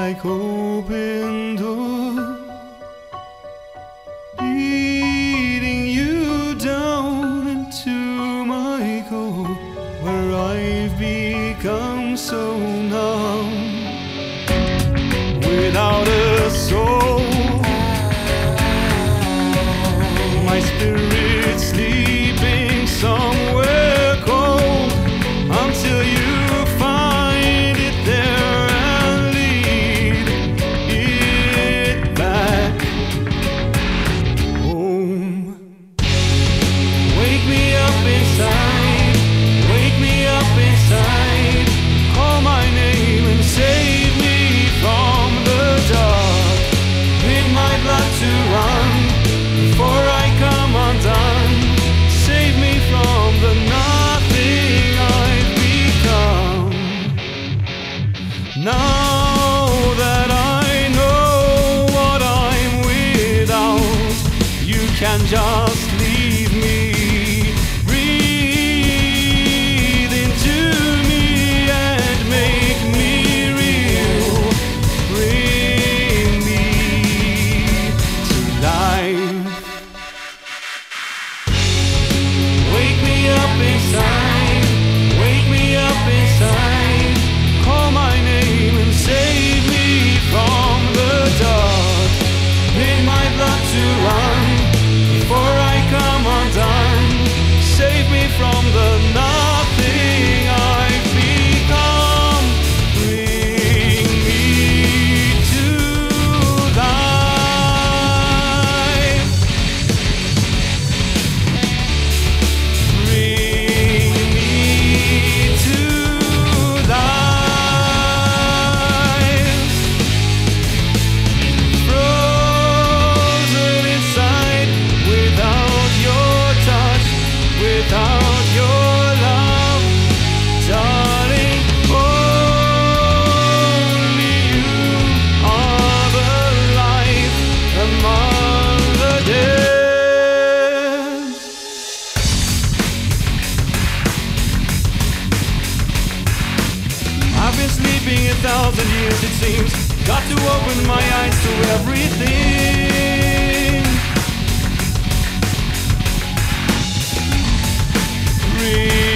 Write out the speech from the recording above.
like open door, leading you down into my core, where I've become so numb, without a soul. My spirit sleeping somewhere cold, until you find it there and lead it back home. Wake me up inside, wake me up inside, call my name and save me from the dark. Make my blood to run before I come undone. Save me from the nothing I've become. Now that I know what I'm without, you can just leave me. Breathe into me and make me real. Bring me to life. Wake me up inside, wake me up inside, call my name and save me from the dark. Make my blood to run before I come undone. Save me from the nothing I've become. Bring me to life. Bring me to life. Frozen inside, without your touch, without your love, darling. Only you are the life among the dead. I've been sleeping 1,000 years, it seems. Got to open my eyes to everything.